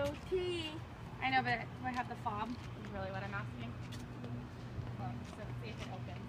goatee. I know, but do I have the fob? Is really what I'm asking. Well, so let's see if it opens.